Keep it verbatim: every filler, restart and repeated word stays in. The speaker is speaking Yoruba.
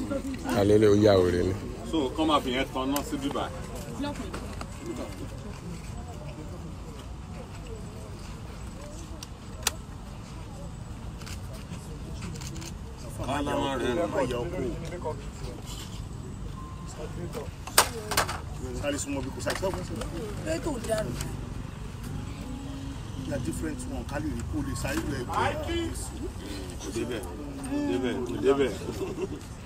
Alele ó yà wèrè ni. So come up here turn not to Dubai. They are different one. Kali report the side.